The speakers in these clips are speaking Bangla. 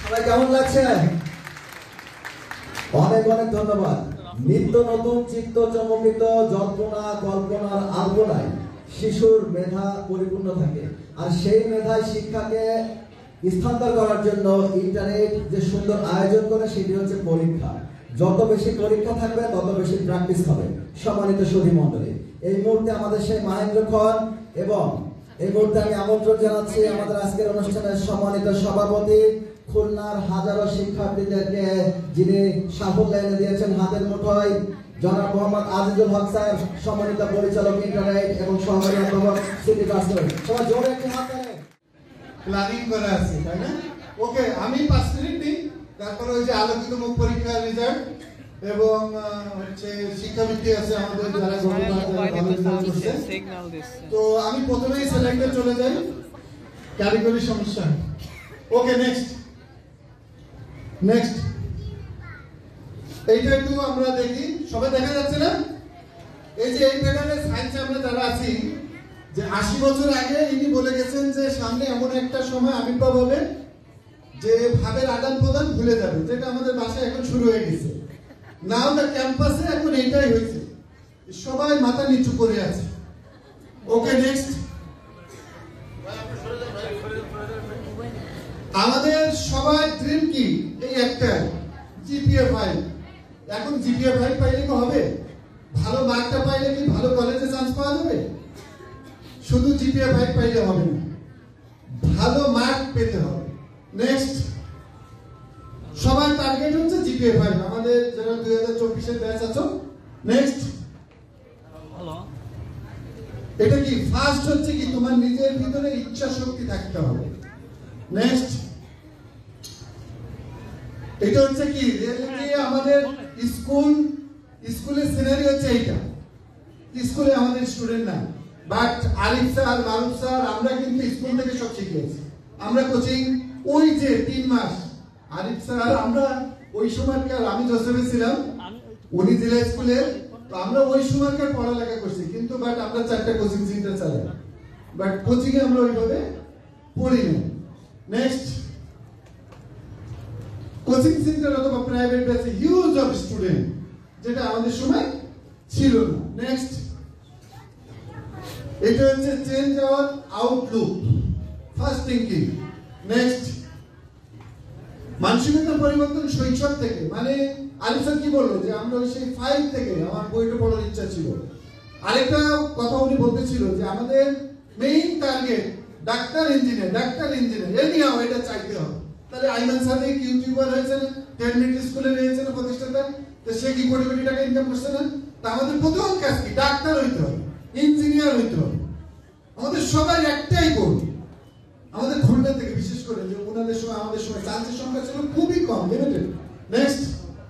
সবাই কেমন লাগছে? অনেক অনেক ধন্যবাদ। নিত্য নতুন চিত্ত চমকিত জল্পনা কল্পনার আলপনায় শিশুর মেধা পরিপূর্ণ থাকে, আর সেই মেধায় শিক্ষাকে স্থানান্তর করার জন্য ইন্টারনেট যে সুন্দর আয়োজন করে সেটি হচ্ছে পরীক্ষা। যত বেশি পরীক্ষা থাকবে তত বেশি প্র্যাকটিস হবে। সম্মানিত সুধী মণ্ডলী, এই মুহূর্তে আমাদের সেই মহেন্দ্র খন এবং এই মুহূর্তে আমি আমন্ত্রণ জানাচ্ছি আমাদের আজকের অনুষ্ঠানের সম্মানিত সভাপতি, খুলনার হাজারো শিক্ষার্থীদেরকে যিনি সাফল্য এনে দিয়েছেন হাতের মুঠোয়, জনাব মোহাম্মদ আজিজুল হক স্যার, সম্মানিত পরিচালক ইন্টারনেট এবং সহকারী অধ্যাপক সিটি কাস্টর। সবাই জোরে একটি হাত তালি। প্ল্যানিং করা আছে তাই না? ওকে, আমি 5 মিনিট দিই, তারপরে ওই যে আলোকিত মুখ পরীক্ষার রেজাল্ট এবং হচ্ছে শিক্ষাবৃত্তি আছে আমাদের যারা তো আমি প্রথমেই সিলেক্টে চলে যাই, ক্যাটাগরি সমস্যা। ওকে, নেক্সট এইটা একটু আমরা দেখি, সবাই দেখা যাচ্ছে না? এই যে এই প্যাটার্নের সায়েন্সে আমরা যারা আছি, যে 80 বছর আগে ইনি বলে গেছেন যে সামনে এমন একটা সময় আবির্ভাব হবে যে ভাবের আদান প্রদান ভুলে যাবে, যেটা আমাদের ভাষায় এখন শুরু হয়ে গেছে। নাও দ্য ক্যাম্পাসে এখন এইটাই হয়েছে, সবাই মাথা নিচু করে আছে। ওকে, নেক্সট আমাদের সবাই ড্রিম কি? এই একটা জিপিএ 5। এখন জিপিএ 5 পাইলে কি হবে? ভালো মার্কটা পাইলে কি ভালো কলেজে চান্স পাওয়া যাবে? শুধু জিপিএ 5 পাইলে হবে না, ভালো মার্ক পেতে হবে। নেক্সট সবার টার্গেট হচ্ছে জিপিএ 5, আমাদের যারা 2024 এর ব্যাচ আছো। নেক্সট এটা কি? ফার্স্ট হচ্ছে কি তোমার নিজের ভিতরে ইচ্ছা শক্তি থাকতে হবে। নেক্সট এটা হচ্ছে কি আমাদের স্কুলের সিনারি হচ্ছে এইটা। স্কুলে আমাদের স্টুডেন্ট না, but Arif sir, Maruf sir, আমরা কিন্তু স্কুল থেকে সব শিখেছি। আমরা কোচিং ওই যে 3 মাস আরিফ স্যার, আমরা ওই সময়কার, আমি জোসেফে ছিলাম, উনি জেলা স্কুলে, তো আমরা ওই সময়কার পড়ালেখা করছি, কিন্তু বাট আমরা 4টা কোচিং সেন্টার চালাই, বাট কোচিং এ আমরা ওইভাবে পড়ি না। নেক্সট কোচিং সেন্টার অথবা প্রাইভেট ব্যাচে হিউজ অফ স্টুডেন্ট, যেটা আমাদের সময় ছিল না। নেক্সট এটা হচ্ছে change our outlook, first thinking. Next মানসিকতার পরিবর্তন শৈশব থেকে, মানে আলিফ স্যার কি বললো যে আমরা সেই 5 থেকে আমার বইটা পড়ার ইচ্ছা ছিল। আরেকটা কথা উনি বলতেছিল যে আমাদের main target doctor engineer anyhow এটা চাইতে হবে। তাহলে আইমান সাদিক ইউটিউবার হয়েছে না, 10 মিনিট স্কুলে রয়েছে না প্রতিষ্ঠাতা, তো সে কি কোটি কোটি টাকা ইনকাম করছে না? তা আমাদের প্রথম কাজ কি? ডাক্তার হইতে হবে, ইঞ্জিনিয়ার হইতে হবে। আমাদের সবাই একটাই গোল, আমাদের খুলনা থেকে বিশেষ করে, যে ওনাদের সময় আমাদের সময় চান্সের সংখ্যা ছিল খুবই কম, লিমিটেড। নেক্সট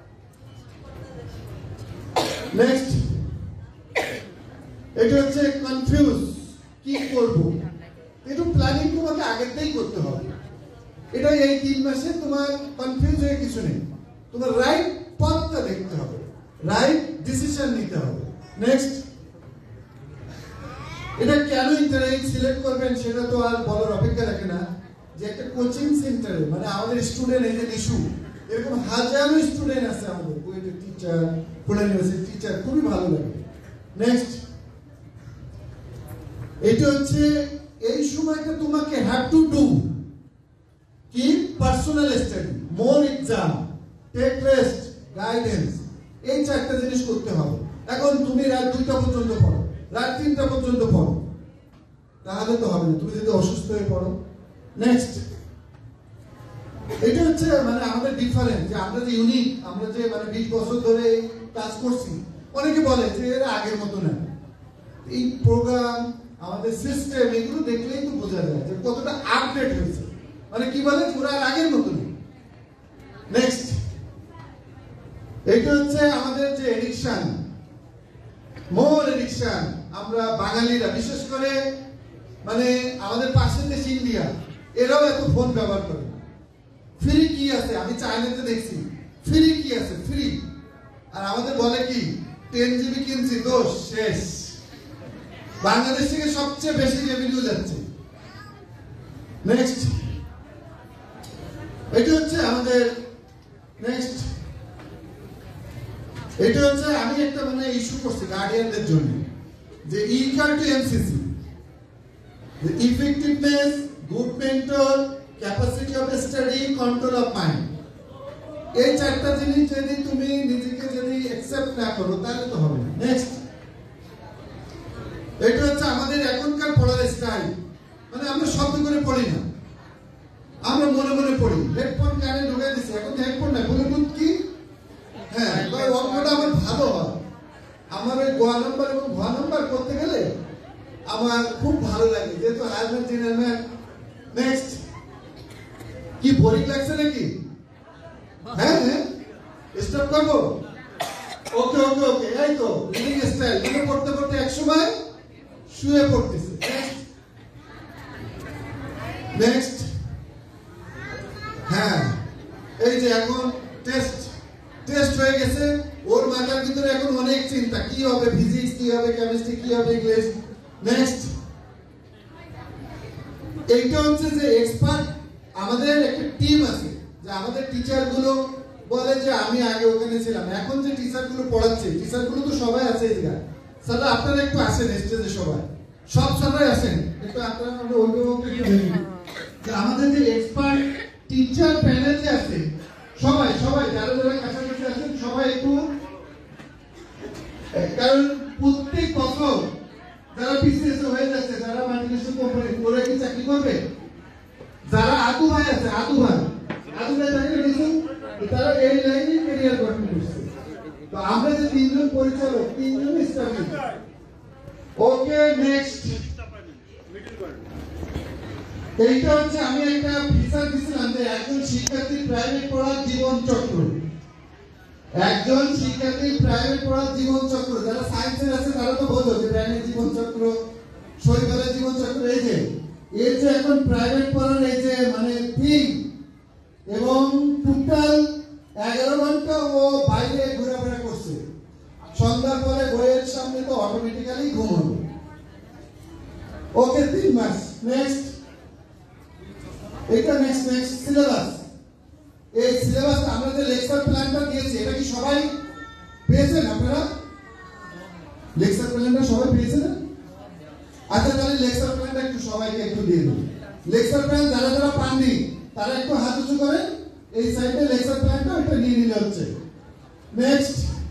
এটা হচ্ছে কনফিউজ, কি করব? একটু প্ল্যানিং তোমাকে আগের থেকেই করতে হবে। এটা এই 3 মাসে তোমার কনফিউজ হয়ে কিছু নেই, তোমার রাইট পথটা দেখতে হবে, রাইট ডিসিশন নিতে হবে। নেক্সট এটা কেন ইন্টারনেট সিলেক্ট করবেন সেটা তো আর বলার অপেক্ষা রাখে না, যে একটা কোচিং সেন্টারে, মানে আমাদের স্টুডেন্ট এই যে ইস্যু, এরকম হাজারো স্টুডেন্ট আছে আমাদের, বুয়েটের টিচার, খুলনা ইউনিভার্সিটির টিচার, খুবই ভালো লাগে। নেক্সট এটা হচ্ছে এই সময়টা তোমাকে হ্যাভ টু ডু কি? Personal study, more exam, take rest, guidance, এই 4টা জিনিস করতে হবে। এখন তুমি রাত 2টা পর্যন্ত পড়ো, রাত 3টা পর্যন্ত পড়ো, তাহলে তো হবে না, তুমি যদি অসুস্থ হয়ে পড়ো। নেক্সট এটা হচ্ছে মানে আমাদের ডিফারেন্স, যে আমরা যে ইউনিক, আমরা যে মানে 20 বছর ধরে কাজ করছি। অনেকে বলে যে এরা আগের মতো না, এই প্রোগ্রাম, আমাদের সিস্টেম, এগুলো দেখলেই তো বোঝা যায় যে কতটা আপডেট হয়েছে। মানে কি বলে, পুরো আগের মতো না। নেক্সট এটা হচ্ছে আমাদের যে এডিকশন, মোর এডিকশন। আমরা বাঙালিরা বিশেষ করে, মানে আমাদের পাশের দেশ ইন্ডিয়া, এরাও এত ফোন ব্যবহার করে। ফ্রি কি আছে? আমি চাইনাতে দেখছি ফ্রি কি আছে, ফ্রি। আর আমাদের বলে কি 10 GB কিনছি, দোষ শেষ। বাংলাদেশ থেকে সবচেয়ে বেশি রেভিনিউ যাচ্ছে। নেক্সট এটা হচ্ছে আমাদের নেক্সট, এটা হচ্ছে আমি একটা মানে ইস্যু করছি গার্ডিয়ানদের জন্য যে equal to MCC, the effectiveness, good mentor, capacity of study, control of mind. এই চারটা জিনিস যদি তুমি নিজেকে যদি অ্যাকসেপ্ট না করো তাহলে তো হবে না। নেক্সট, এটা হচ্ছে আমাদের এখনকার পড়ার স্টাইল, মানে আমরা শব্দ করে পড়ি না, আমরা মনে মনে পড়ি। হেডফোন কানে ঢুকে দিছি, এখন হেডফোন না, ব্লুটুথ কি, হ্যাঁ অঙ্কটা আমার ভালো হয়, আমার ওই গ নাম্বার এবং ঘ নাম্বার করতে গেলে আমার খুব ভালো লাগে, যেহেতু হায়ার জেনারেল। নেক্সট, কি বোরিং লাগছে নাকি? হ্যাঁ হ্যাঁ, স্টপ করবো? ওকে ওকে ওকে, এই তো লিভিং স্টাইল, লিখে পড়তে পড়তে এক সময় শুয়ে পড়তেছে। নেক্সট, হ্যাঁ এই যে এখন টেস্ট হয়ে গেছে, ওর মাথার ভিতরে এখন অনেক চিন্তা, কি হবে ফিজিক্স, কি হবে কেমিস্ট্রি, কি হবে ইংলিশ। নেক্সট, এইটা হচ্ছে যে এক্সপার্ট, আমাদের একটা টিম আছে, যে আমাদের টিচার গুলো বলে যে আমি আগে ওখানে ছিলাম, এখন যে টিচার গুলো পড়াচ্ছে, টিচার গুলো তো সবাই আছে এই জায়গায়। স্যার আপনারা একটু আসেন স্টেজে, সবাই সব স্যাররাই আসেন একটু, আপনারা অভিভাবককে একটু দেখুন যে আমাদের যে এক্সপার্ট টিচার প্যানেল যে আছে, সবাই সবাই যারা যারা কাছাকাছি আছেন সবাই একটু, কারণ প্রত্যেক বছর যারা বিসিএস হয়ে যাচ্ছে, যারা মাল্টিনেশনাল কোম্পানি, ওরা কি চাকরি করবে? যারা আদু ভাই আছে, আদু ভাই চাকরি দিয়েছেন, তারা এই লাইনে ক্যারিয়ার গঠন করছে। তো আমরা যে তিনজন পরিচালক, তিনজন স্টাফ। ওকে নেক্সট, এইটা হচ্ছে আমি একটা ফিচার দিছিলাম যে একজন শিক্ষার্থী প্রাইভেট পড়ার জীবন চক্র, একজন শিক্ষার্থী প্রাইভেট পড়ার জীবন চক্র, যারা সায়েন্সের আছে তারা তো বোঝো যে প্রাইভেট জীবন চক্র, শৈশবের জীবন চক্র, এই যে এখন প্রাইভেট পড়ার এই যে মানে থিম, এবং টোটাল 11 ঘন্টা ও বাইরে ঘোরাফেরা করছে, সন্ধ্যার পরে বইয়ের সামনে তো অটোমেটিক্যালি ঘুম হবে। ওকে 3 মাস। নেক্সট, এটা নেক্সট সিলেবাস, এই সিলেবাস আমরা যে লেকচার প্ল্যানটা দিয়েছি, এটা কি সবাই পেয়েছেন? আপনারা লেকচার প্ল্যানটা সবাই পেয়েছেন? আচ্ছা তাহলে লেকচার প্ল্যানটা একটু সবাইকে একটু দিয়ে দিন। লেকচার প্ল্যান যারা যারা পাননি তারা একটু হাত উঁচু করেন, এই সাইডে লেকচার প্ল্যানটা এটা নিয়ে নিলে হচ্ছে। নেক্সট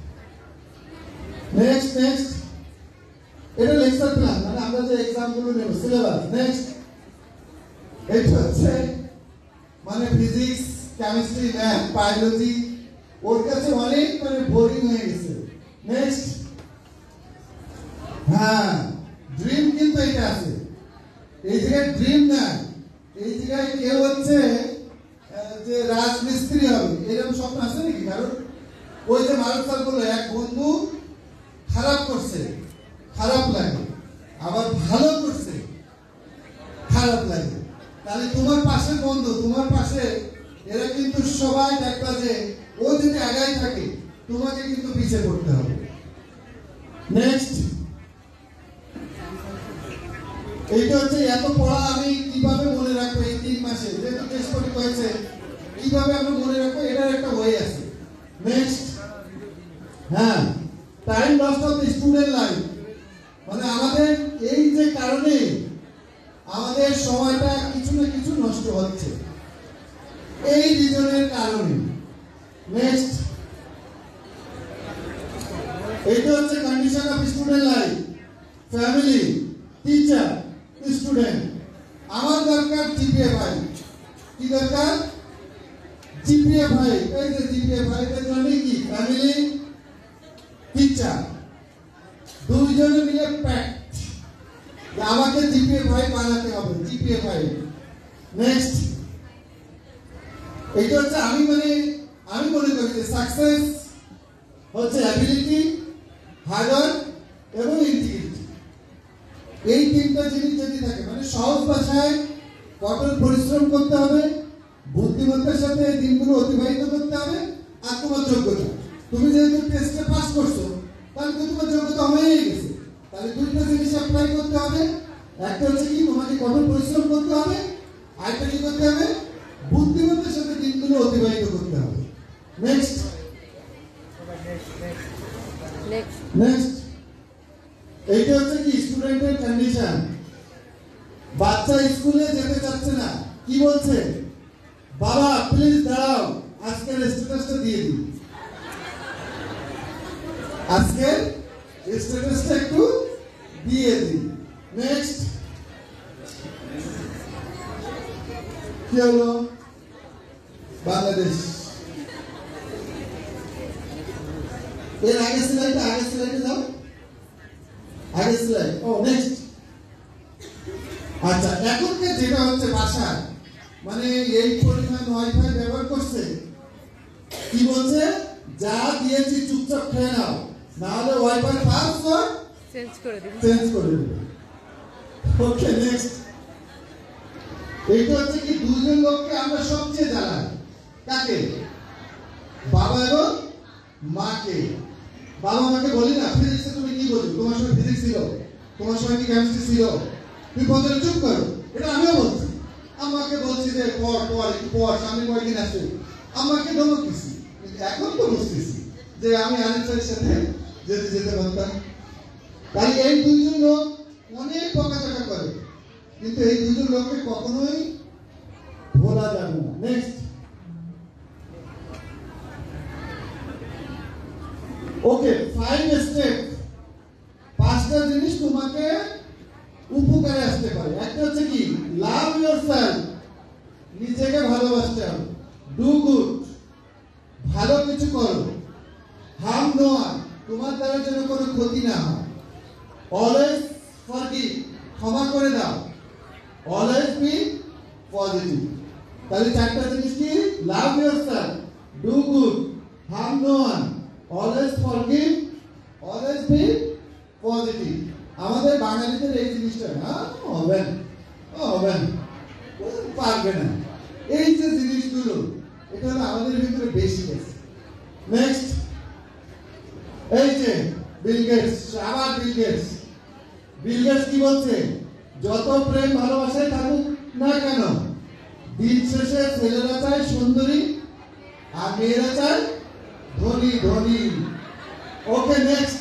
নেক্সট নেক্সট, এটা লেকচার প্ল্যান, মানে আমরা যে এক্সাম গুলো নেব, সিলেবাস। নেক্সট, এটা হচ্ছে মানে ফিজিক্স, কেমিস্ট্রি, ম্যাথ, বায়োলজি, ওর কাছে অনেক মানে বোরিং হয়ে গেছে। নেক্সট, হ্যাঁ ড্রিম কিন্তু এটা আছে, এই জায়গায় ড্রিম না, এই জায়গায় কেউ হচ্ছে যে রাজমিস্ত্রি হবে, এরকম স্বপ্ন আছে নাকি কারণ? ওই যে মারুফ স্যার বললো এক বন্ধু খারাপ করছে খারাপ লাগে, আবার ভালো করছে খারাপ লাগে, তাহলে তোমার পাশে বন্ধু, তোমার পাশে এরা কিন্তু সবাই দেখবা যে ও যদি আগাই থাকে তোমাকে কিন্তু পিছিয়ে পড়তে হবে। নেক্সট, এইটা হচ্ছে এত পড়া আমি কিভাবে মনে রাখবো এই 3 মাসে, যেহেতু টেস্ট পরীক্ষা হয়েছে, কিভাবে আমরা মনে রাখবো এটার একটা ওয়ে আছে। নেক্সট, হ্যাঁ time loss of student life, মানে আমাদের এই যে কারণে আমাদের সময়টা কিছু না কিছু নষ্ট হচ্ছে, এই রিজনের কারণে। নেক্সট, এইটা হচ্ছে condition of student life, family, teacher, student. আমার দরকার জিপিএ 5, কি দরকার? জিপিএ 5, এই যে জিপিএ 5 এর মানে কি ফ্যামিলি, টিচার দুইজনে মিলে প্যাক্ট, আমাকে জিপিএ 5 বানাতে হবে, জিপিএ 5। নেক্সট, এইটা হচ্ছে আমি মনে করি যে সাকসেস হচ্ছে অ্যাবিলিটি, হার্ড ওয়ার্ক এবং ইন্টিগ্রিটি, এই 3টা জিনিস যদি থাকে, মানে সহজ ভাষায় কঠোর পরিশ্রম করতে হবে, বুদ্ধিমত্তার সাথে এই দিনগুলো অতিবাহিত করতে হবে, আর তোমার যোগ্যতা, তুমি যেহেতু টেস্টে পাস করছো তাহলে তোমার যোগ্যতা হয়েই গেছে, তাহলে 2টা জিনিস অ্যাপ্লাই করতে হবে। একটা হচ্ছে কি তোমাকে কঠোর পরিশ্রম করতে হবে, আরেকটা কি করতে হবে বুদ্ধিমত্তার সাথে দিনগুলো অতিবাহিত করতে হবে। নেক্সট নেক্সট এইটা হচ্ছে কি স্টুডেন্টের কন্ডিশন। বাচ্চা স্কুলে যেতে চাচ্ছে না, কি বলছে? বাবা প্লিজ দাঁড়াও, আজকের স্ট্যাটাসটা দিয়ে দিই, আজকের স্ট্যাটাসটা একটু দিয়ে দিই। নেক্সট কি হলো? বাংলাদেশ। এর আগের স্লাইডে যাও, আগের স্লাইড। ও নেক্সট। আচ্ছা, এখনকার যেটা হচ্ছে বাসায়, মানে এই পরিমাণ ওয়াইফাই ব্যবহার করছে, কি বলছে? যা দিয়েছি চুপচাপ খেয়ে নাও, না হলে ওয়াইফাই পাসওয়ার্ড চেঞ্জ করে দিবে। Okay next. এইটা হচ্ছে কি দুজন লোককে আমরা সবচেয়ে জ্বালাই, কাকে? বাবা এবং মাকে। বাবা মাকে বলি না ফিজিক্সে তুমি কি বলছো, তোমার সময় ফিজিক্স ছিল, তোমার সময় কি কেমিস্ট্রি ছিল, তুমি বলতে চুপ করো। এটা আমিও বলছি, আমাকে বলছি যে পড় পড় একটু পড়, সামনে কয়েকদিন আসছে, আমাকে ধমক দিছি। এখন তো বুঝতেছি যে আমি আরেকটার সাথে যেতে পারতাম। তাই এই দুইজন লোক অনেক বকাঝকা করে, কিন্তু এই দুজন লোককে কখনোই ভোলা যাবে না। নেক্সট। ওকে, 5 স্টেপ, 5টা জিনিস তোমাকে উপকারে আসতে পারে। একটা হচ্ছে কি? লাভ ইয়োরসেলফ, নিজেকে ভালোবাসতে হবে। ডু গুড, ভালো কিছু করো। হার্ম নো ওয়ান, তোমার দ্বারা যেন কোনো ক্ষতি না হয়। অলওয়েজ ফরগিভ, ক্ষমা করে দাও। Always be positive. তাহলে 4টা জিনিস কি? Love yourself, do good, harm no one, always forgive, always be positive. আমাদের বাঙালিদের এই জিনিসটা না হবে পারবে না। এই যে জিনিসগুলো, এটা হলো আমাদের ভিতরে বেশি আছে। নেক্সট। এই যে বিল গেটস, আবার বিল গেটস কি বলছে? যত প্রেম ভালোবাসায় থাকুক না কেন, দিন শেষে ছেলেরা চায় সুন্দরী আর মেয়েরা চায় ধনী। Okay next.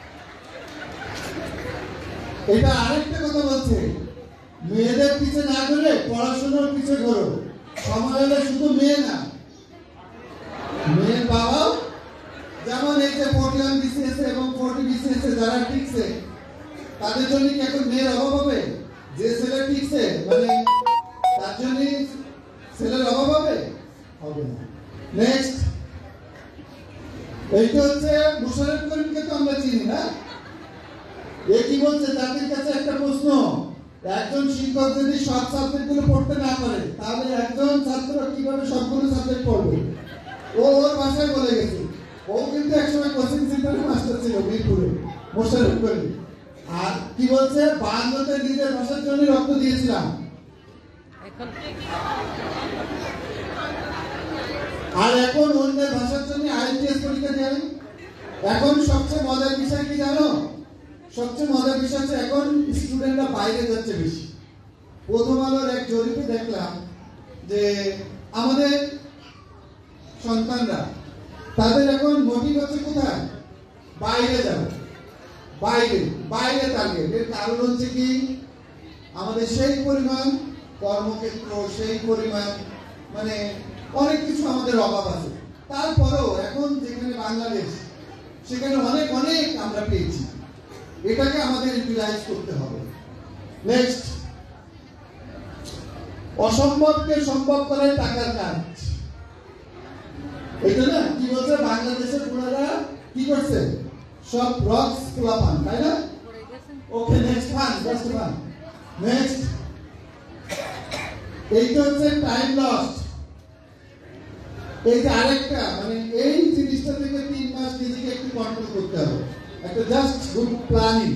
এটা আরেকটা কথা বলছে, মেয়েদের পিছে না ঘুরে পড়াশোনার পিছে ঘোরো। সময় হলে শুধু মেয়ে না, মেয়ের বাবাও, যেমন এই যে 41 BCS এবং 40 BCS যারা টিকছে, তাদের জন্য কি এখন মেয়ের অভাব হবে? যে ছেলে টিকছে মানে তার জন্য ছেলের অভাব হবে না। নেক্সট। এইটা হচ্ছে মুশাররফ করিমকে তো আমরা চিনি না। এ কি বলছে? জাতির কাছে একটা প্রশ্ন, একজন শিক্ষক যদি সব সাবজেক্টগুলো পড়তে না পারে, তাহলে একজন ছাত্র কিভাবে সবগুলো সাবজেক্ট পড়বে? ওর ভাষায় বলে গেছে। ও কিন্তু একসময় কোচিং সেন্টারে মাস্টার ছিল মিরপুরে, মুশাররফ করিম। আর কি বলছে? 52তে নিজের ভাষার জন্য রক্ত দিয়েছিলাম। আর এখন অন্যের ভাষার জন্য IELTS পরীক্ষা দেয়। এখন সবচেয়ে মজার বিষয় কি জানো? সবচেয়ে মজার বিষয় হচ্ছে এখন স্টুডেন্টরা বাইরে যাচ্ছে বেশি। প্রথম আলোর এক জরিপে দেখলাম যে আমাদের সন্তানরা, তাদের এখন মোটিভ হচ্ছে কোথায়? বাইরে যাবে, বাইরে টার্গেট। এর কারণ হচ্ছে কি? আমাদের সেই পরিমাণ কর্মক্ষেত্র, সেই পরিমাণ মানে অনেক কিছু আমাদের অভাব আছে। তারপরেও এখন যেখানে বাংলাদেশ, সেখানে অনেক আমরা পেয়েছি। এটাকে আমাদের ইউটিলাইজ করতে হবে। নেক্সট। অসম্ভবকে সম্ভব করাই টাকার কাজ। এটা না কি বলছে? বাংলাদেশের পুরারা কি করছে? সব রক্স খোলাপান, তাই না? Okay next one, just one. Next. এইটা হচ্ছে টাইম লস্ট। এই যে আরেকটা, মানে এই জিনিসটা থেকে 3 মাস নিজেকে একটু কন্ট্রোল করতে হবে। একটা জাস্ট গুড প্ল্যানিং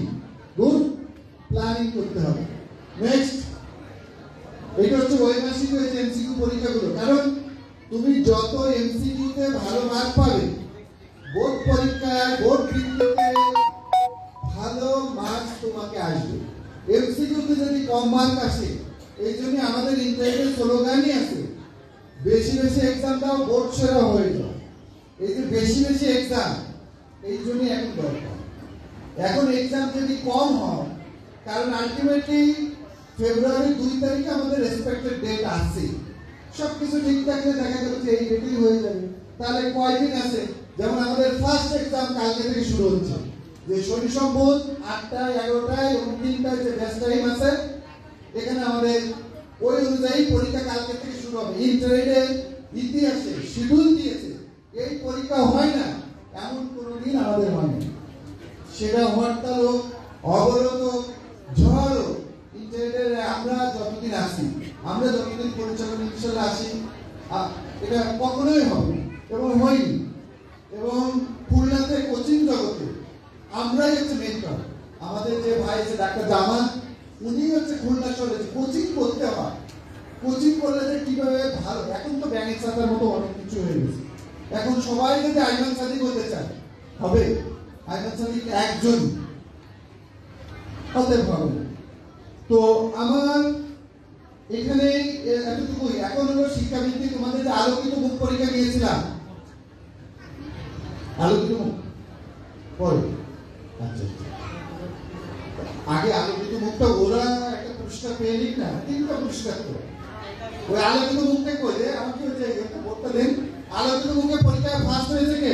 করতে হবে। নেক্সট। এটা হচ্ছে ওইমাসিক এমসিকিউ পরীক্ষাগুলো। কারণ তুমি যত এমসিকিউতে ভালো মার্ক পাবে, বোর্ড পরীক্ষায়, বোর্ড ভিত্তিতে ভালো মার্কস তোমাকে আসবে। এমসিকিউতে যদি কম মার্ক আসে, এই জন্য আমাদের ইন্টারভিউ স্লোগানই আছে বেশি বেশি এক্সাম দাও, বোর্ড সেরা হয়ে যাও। এই যে বেশি বেশি এক্সাম, এই জন্যই এখন দরকার। এখন এক্সাম যদি কম হয়, কারণ আলটিমেটলি ফেব্রুয়ারি 2 তারিখে আমাদের রেসপেক্টেড ডেট আসছে, সবকিছু ঠিক থাকলে দেখা গেল যে এই ডেটেই হয়ে যাবে। তাহলে কয়দিন আছে? যেমন আমাদের ফার্স্ট এক্সাম কালকে থেকে শুরু হচ্ছে, যে শনি সম্পদ 8টা 11টায় এবং 3টায় যে ব্যাচ টাইম আছে, এখানে আমাদের ওই অনুযায়ী পরীক্ষা কালকে থেকে শুরু হবে। ইন্টারনেটে ইতিহাসে শিডিউল দিয়েছে, এই পরীক্ষা হয় না এমন কোনোদিন আমাদের হয় না। সেটা হরতাল হোক, অবরোধ হোক, ঝড় হোক, ইন্টারনেটে আমরা যতদিন আসি, আমরা যতদিন পরিচালনা ইনশাল্লাহ আসি, এটা কখনোই হবে না এবং হয়নি। এবং খুলনাতে কোচিং জগতে আমরাই হচ্ছে মেন্টর। আমাদের যে ভাই আছে ডাক্তার জামান, উনি হচ্ছে খুলনা শহরে কোচিং করতে হয়। কোচিং করলে যে কিভাবে ভালো, এখন তো ব্যাংক সাথার মতো অনেক কিছু হয়ে গেছে। এখন সবাই যদি আইমান সাথী করতে চায় হবে, আইমান সাথী একজন হতে পারবে। তো আমার এখানে এতটুকুই। এখন হলো শিক্ষাবৃত্তি। তোমাদের যে আলোকিত মুখ পরীক্ষা নিয়েছিলাম, আলোকিত মুখ পরে, আচ্ছা আগে আলোকিত মুখটা ওরা একটা পুরস্কার পেয়ে নিক না, 3টা পুরস্কার তো ওই আলোকিত মুখটা কই রে, আমাকে ওই যে একটা বোর্ডটা দেন। আলোকিত মুখে পরীক্ষায় ফার্স্ট হয়েছে কে?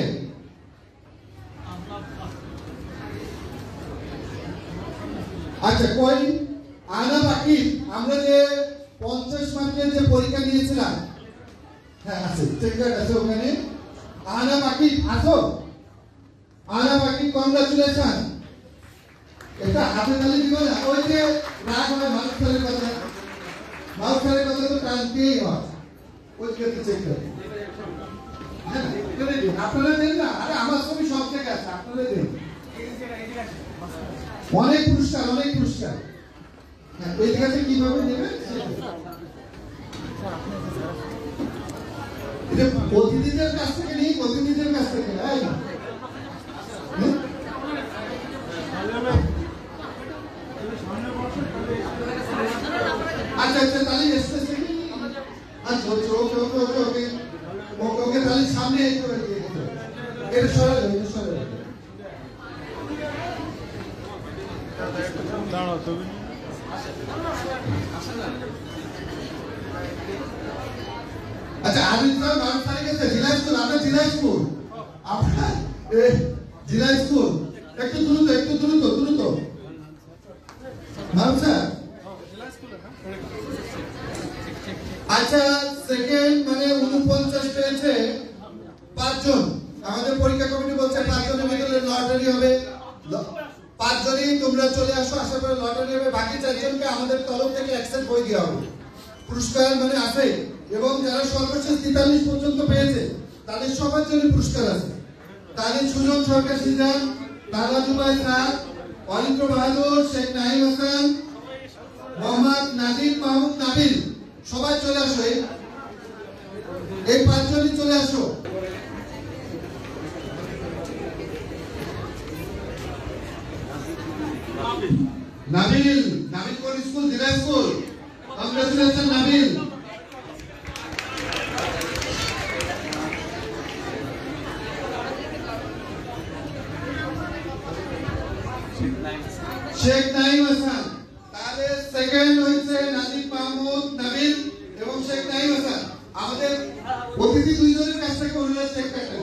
আচ্ছা কই আনা বাকি? আমরা যে 50 মার্কের যে পরীক্ষা নিয়েছিলাম, হ্যাঁ আছে, চেকার আছে ওখানে। আনা বাকি আসো, আনা বাকি, কংগ্রাচুলেশন। এটা হাতে তালি দিব না, ওই যে রাগ হয় মানুষের কথা, মানুষের কথা তো টানতেই হয়, ওই ক্ষেত্রে চেক করে। হ্যাঁ আপনারা দেন না, আরে আমার ছবি সব থেকে আছে, আপনারা দেন। অনেক পুরস্কার, অনেক পুরস্কার। হ্যাঁ এই কাছে কিভাবে দেবেন? এটা প্রতিনিধিদের কাছ থেকে নেই, প্রতিনিধিদের কাছ থেকে। আচ্ছা আচ্ছা তাহলে আচ্ছা ওকে ওকে ওকে ওকে ওকে ওকে ওকে তাহলে সামনে করে দিয়ে দিতে, এটা সরাই দাও, এটা সরাই দাও। দাঁড়াও তুমি। আচ্ছা আজ তো 9 তারিখে জেলা স্কুল, আমরা জেলা স্কুল, আপনার জেলা স্কুল একটু দ্রুত, একটু দ্রুত দ্রুত আচ্ছা। আচ্ছা সেকেন্ড মানে 49 পেয়েছে 5 জন। আমাদের পরীক্ষা কমিটি বলছে 5 জনের ভিতরে লটারি হবে, 5 জনই তোমরা চলে আসো, আশা করি লটারি হবে। বাকি 4 জনকে আমাদের তরফ থেকে অ্যাকসেপ্ট হয়ে দেওয়া হবে, পুরস্কার মানে আছে। এবং যারা সর্বশেষ 43 পর্যন্ত পেয়েছে তাদের সবার জন্য পুরস্কার আছে। তাদের সুজন সরকার সিজান, তারা জুবাই স্যার, অরিন্দ্র বাহাদুর, শেখ নাহিম হাসান, মোহাম্মদ নাজির মাহমুদ নাবিল, সবাই চলে আসো, এই 5 জনই চলে আসো। নাবিল, নাবিল কোন স্কুল? জেলা স্কুল। কংগ্রেচুলেশন নাবিল। শেখ নাহিম হাসান, তাহলে সেকেন্ড হয়েছে নাজিব মাহমুদ নাবিল এবং শেখ নাহিম হাসান। আমাদের অতিথি 2 জনের কাছ থেকে অনুরোধ, চেক করতে।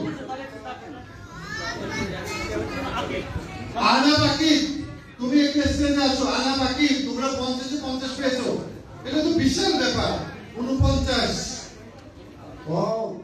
আনা বাকি তুমি একটু স্টেজে আসো। আনা বাকি তোমরা 50 পেয়েছো, এটা তো বিশাল ব্যাপার। 49 ও